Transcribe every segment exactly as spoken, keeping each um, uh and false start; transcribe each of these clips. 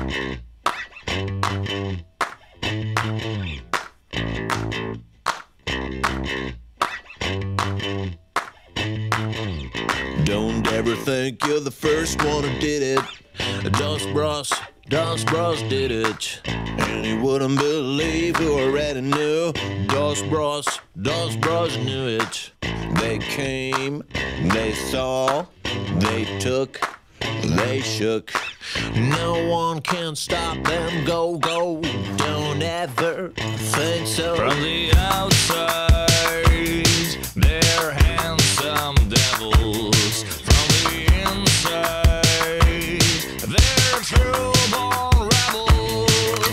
Don't ever think you're the first one who did it. Dos Bros, Dos Bros did it. And you wouldn't believe who already knew. Dos Bros, Dos Bros knew it. They came, they saw, they took, they shook. No one can stop them, go, go. Don't ever think so. From the outside, they're handsome devils. From the inside, they're true-born rebels.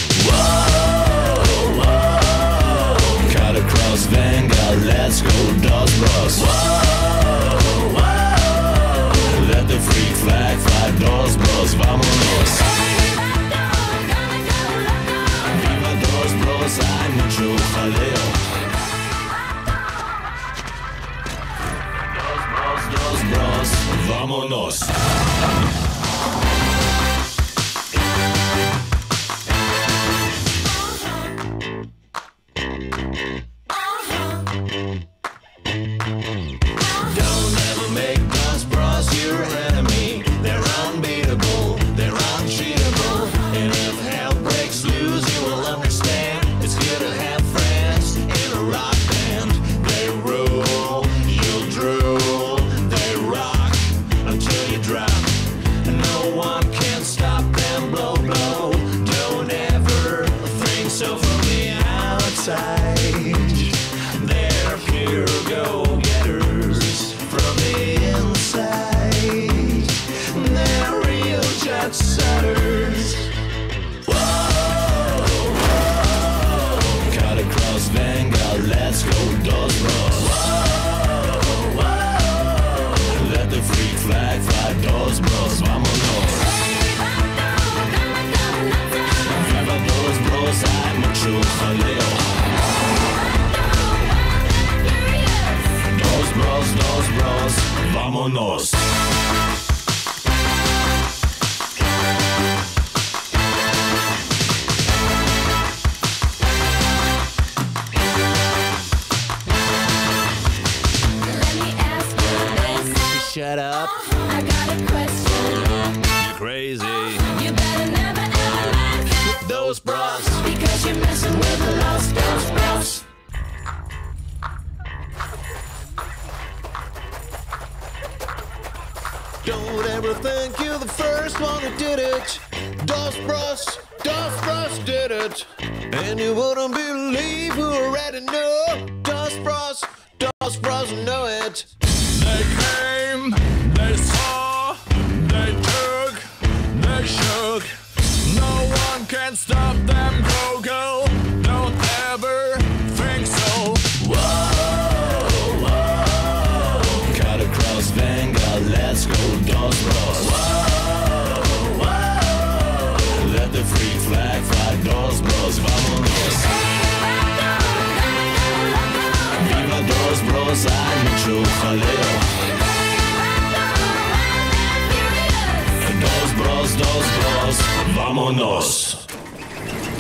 Whoa, whoa. Cut across Vanguard, let's go, Dos Bros. Whoa, whoa. Let the freak flag fly, Dos Bros, vámonos. Viva Dos Bros, hay mucho jaleo. Dos Bros, Dos Bros, vámonos. Don't ever make Dos Bros your enemy. They're unbeatable, they're uncheatable. And if hell breaks loose, you will understand. It's good to have friends in a rock band. They rule, you'll drool. They rock until you drop. No one can stop them, blow, blow. Don't ever think so from the outside. They're pure go-getters from the inside. They're real jet setters. Whoa, whoa. Cut across Vanguard, let's go, Dos Bros. Whoa, whoa. Let the freak flag fly, Dos Bros, vámonos. Viva Dos Bros, hay mucho jaleo. Dos Bros, Dos Bros, vámonos. Let me ask you this. Shut up, I got a question. You're crazy. You better never ever laugh. Dos Bros. Because you're messing with the lost Dos Bros. Don't ever think you're the first one who did it. Dos Bros, Dos Bros did it. And you wouldn't believe who already knew. Dos Bros, Dos Bros know it. They came, they saw, they took, they shook. No one can stop them, go, go. Don't ever think so. Whoa, whoa. Cut across Vanguard, let's go, Dos Bros. Whoa, whoa. Let the freak flag fly, Dos Bros, vámonos. Viva Dos Bros, hay mucho jaleo. Dos Bros, Dos Bros, vámonos.